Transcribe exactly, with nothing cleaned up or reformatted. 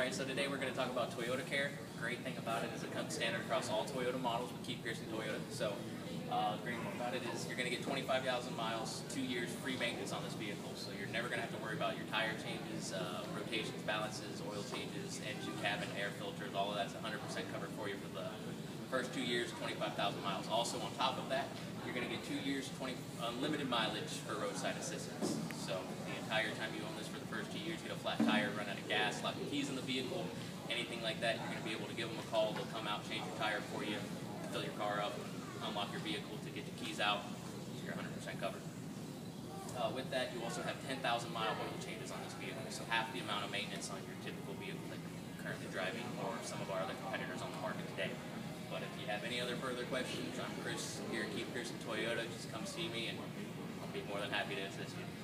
Alright, so today we're going to talk about Toyota Care. Great thing about it is it comes standard across all Toyota models with Keith Pearson Toyota. So, uh, great thing about it is you're going to get twenty-five thousand miles, two years free maintenance on this vehicle. So you're never going to have to worry about your tire changes, uh, rotations, balances, oil changes, engine, cabin, air filters. All of that's one hundred percent covered for you for the first two years, twenty-five thousand miles. Also, on top of that, you're going to get two years, twenty unlimited mileage for roadside assistance. So the entire time you own this for the first two years, you get a flat tire, run out of gas, lock the keys in the vehicle, anything like that, you're going to be able to give them a call. They'll come out, change your tire for you, fill your car up, unlock your vehicle to get the keys out, so you're one hundred percent covered. Uh, with that, you also have ten thousand mile oil changes on this vehicle, so half the amount of maintenance on your typical vehicle that you're currently driving or some of our other competitors on the market today. But if you have any other further questions, I'm Chris here at Keith Pearson Toyota. Just come see me and I'll be more than happy to assist you.